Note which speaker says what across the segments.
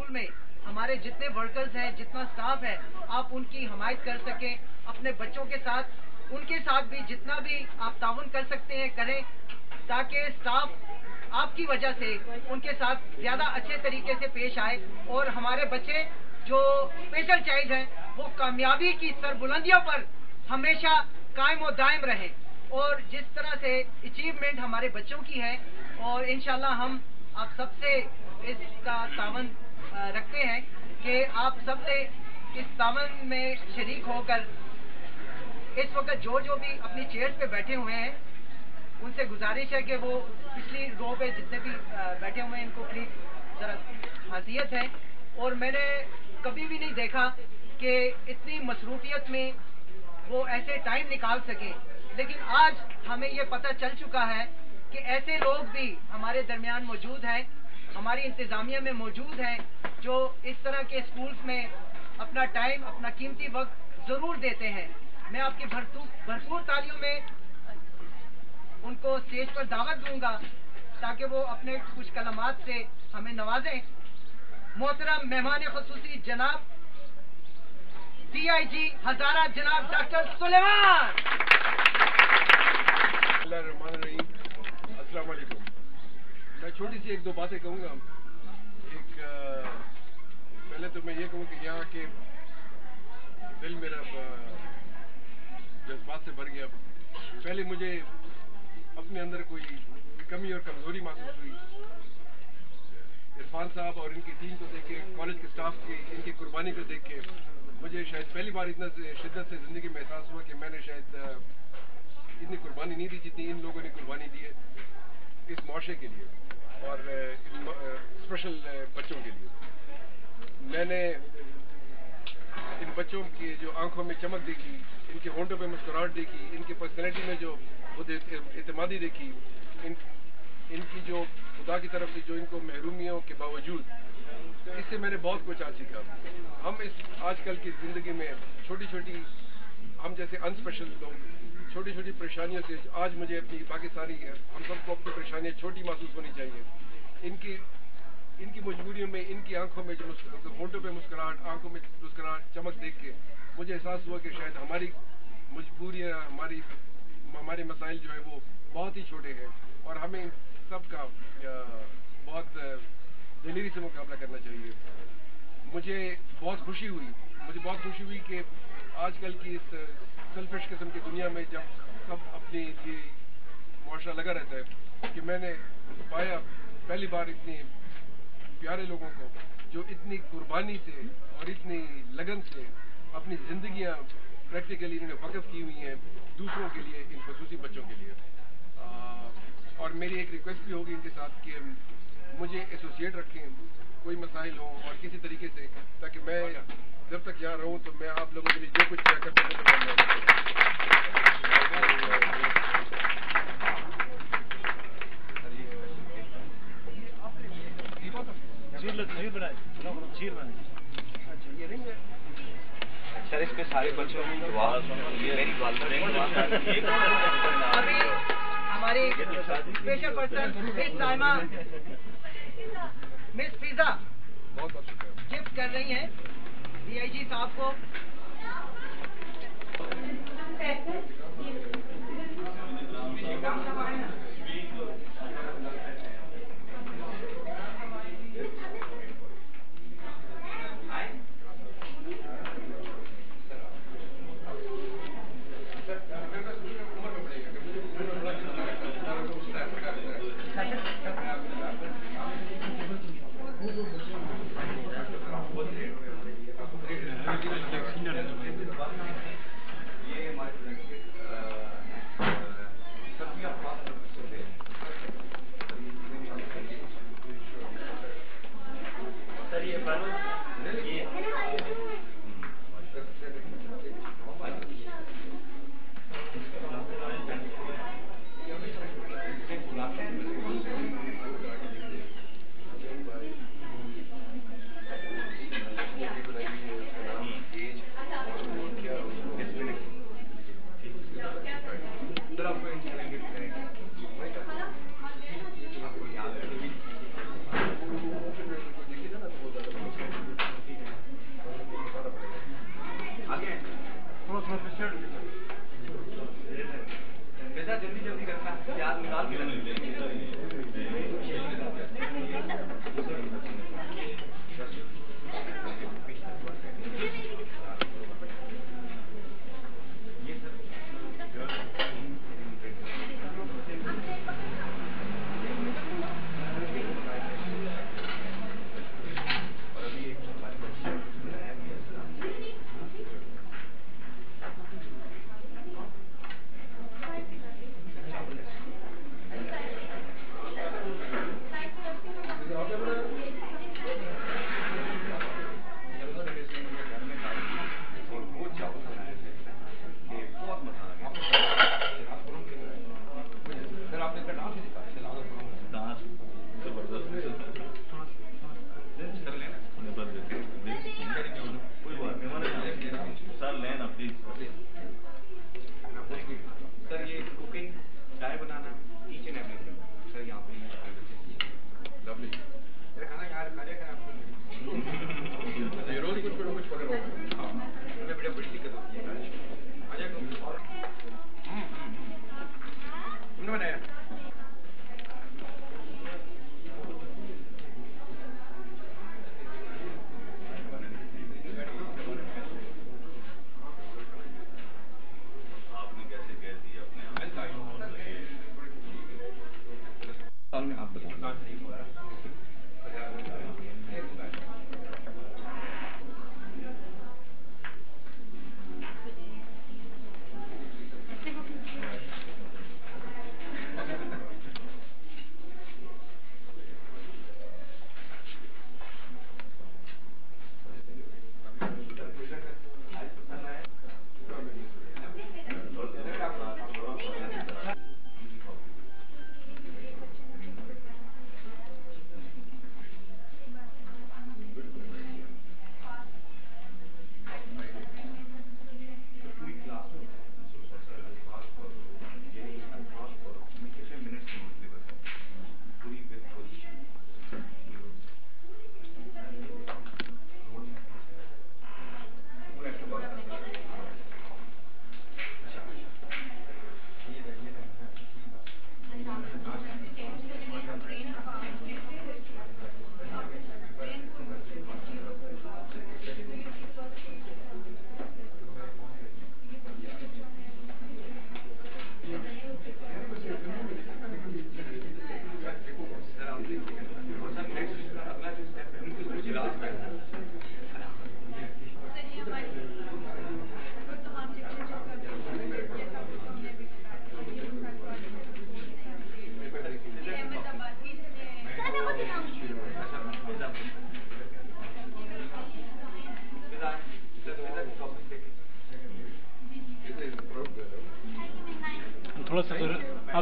Speaker 1: School में हमारे जितने वर्कर्स हैं, जितना स्टाफ है, आप उनकी हिमायत कर सकें, अपने बच्चों के साथ उनके साथ भी जितना भी आप ताउन कर सकते हैं करें, ताकि स्टाफ आपकी वजह से उनके साथ ज़्यादा अच्छे तरीके से पेश आए और हमारे बच्चे जो स्पेशल चाइल्ड हैं वो कामयाबी की सरबुलंदियों पर हमेशा कायम और दायम रहें। और जिस तरह से अचीवमेंट हमारे बच्चों की है, और इंशाल्लाह हम आप सबसे इसका तावन रखते हैं कि आप सबसे इस तावन में शरीक होकर इस वक्त जो भी अपनी चेयर्स पे बैठे हुए हैं उनसे गुजारिश है कि वो पिछली रो पे जितने भी बैठे हुए हैं इनको प्लीज़ ज़रा हासियत है। और मैंने कभी भी नहीं देखा कि इतनी मसरूफियत में वो ऐसे टाइम निकाल सकें, लेकिन आज हमें ये पता चल चुका है कि ऐसे लोग भी हमारे दरमियान मौजूद हैं, हमारी इंतज़ामिया में मौजूद हैं, जो इस तरह के स्कूल्स में अपना टाइम, अपना कीमती वक्त ज़रूर देते हैं। मैं आपकी भरपूर तालियों में उनको स्टेज पर दावत दूंगा ताकि वो अपने कुछ कलमात से हमें नवाजें। मोहतरम मेहमान खुसूसी जनाब DIG हजारा जनाब डॉक्टर सुलेमान।
Speaker 2: अस्सलाम वालेकुम। मैं छोटी सी एक दो बातें कहूँगा। पहले तो मैं ये कहूँ कि यहाँ के दिल मेरा जज्बात से भर गया। पहले मुझे अपने अंदर कोई कमी और कमज़ोरी महसूस हुई। इरफान साहब और इनकी टीम को देख के, कॉलेज के स्टाफ की इनकी कुर्बानी को देख के मुझे शायद पहली बार इतना शिद्दत से ज़िंदगी में एहसास हुआ कि मैंने शायद इतनी कुर्बानी नहीं दी जितनी इन लोगों ने कुर्बानी दी है इस मुआशरे के लिए और स्पेशल बच्चों के लिए। मैंने इन बच्चों की जो आंखों में चमक देखी, इनके होंठों पे मुस्कुराहट देखी, इनकी पर्सनैलिटी में जो खुद एतमादी देखी, इनकी जो खुदा की तरफ से जो इनको महरूमियों के बावजूद, तो इससे मैंने बहुत कुछ आज सीखा। हम इस आजकल की ज़िंदगी में छोटी छोटी, हम जैसे अनस्पेशल लोग छोटी छोटी परेशानियों से, आज मुझे अपनी बाकी सारी हम सबको अपनी परेशानियाँ छोटी महसूस होनी चाहिए। इनकी मजबूरियों में, इनकी आंखों में जो होंठों पे मुस्कुराहट, आंखों में मुस्कुराहट, चमक देख के मुझे एहसास हुआ कि शायद हमारी मजबूरियाँ, हमारे मसाइल जो है वो बहुत ही छोटे हैं और हमें इन सब का बहुत दिलेरी से मुकाबला करना चाहिए। मुझे बहुत खुशी हुई कि आजकल की इस सेल्फिश किस्म की दुनिया में जब सब अपनी ये मुआशरा लगा रहता है कि मैंने पाया पहली बार इतने प्यारे लोगों को जो इतनी कुर्बानी से और इतनी लगन से अपनी ज़िंदगियां प्रैक्टिकली इन्होंने वक़्फ़ की हुई हैं दूसरों के लिए, इन खुसूसी बच्चों के लिए। और मेरी एक रिक्वेस्ट भी होगी इनके साथ कि मुझे एसोसिएट रखें कोई मसाइल हो और किसी तरीके से, ताकि मैं जब तक यहाँ रहूँ तो मैं आप लोगों के लिए जो कुछ कर सकूँ
Speaker 3: सर, इस पे सारे बच्चों की दुआ मेरी
Speaker 1: अभी हमारी special person miss Naima, miss Fiza gift कर रही हैं DIG साहब को।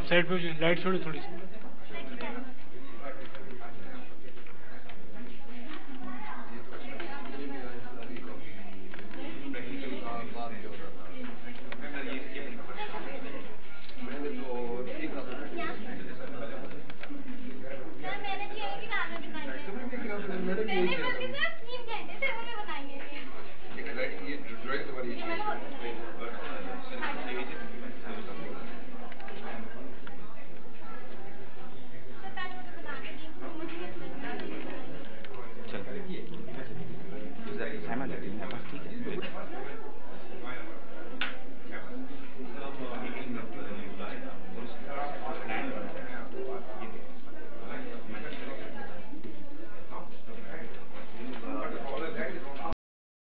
Speaker 4: साइड पे हो जाइए, लाइट छोड़ो थोड़ी सी।
Speaker 2: मैंने